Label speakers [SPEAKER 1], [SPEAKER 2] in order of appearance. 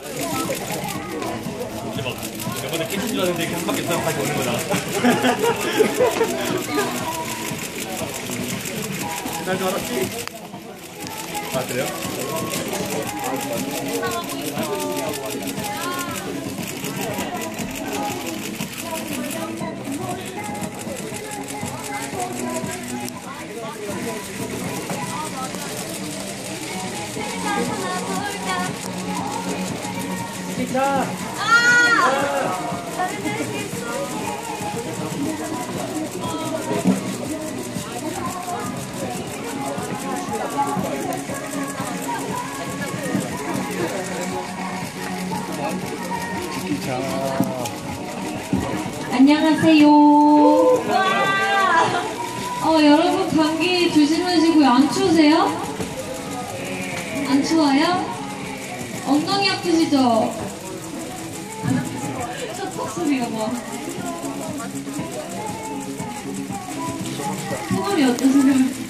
[SPEAKER 1] 근데 막 저번에 캐치 줄았는데 계속 밖에 있다가 다시 오는 거다. 날 줄 알았지? 아 그래요? 기차!
[SPEAKER 2] 안녕하세요. 여러분 감기 조심하시고요. 안 추우세요? 안 추워요? 엉덩이 아프시죠? 첫 소리가 뭐? 소감이 어떠세요?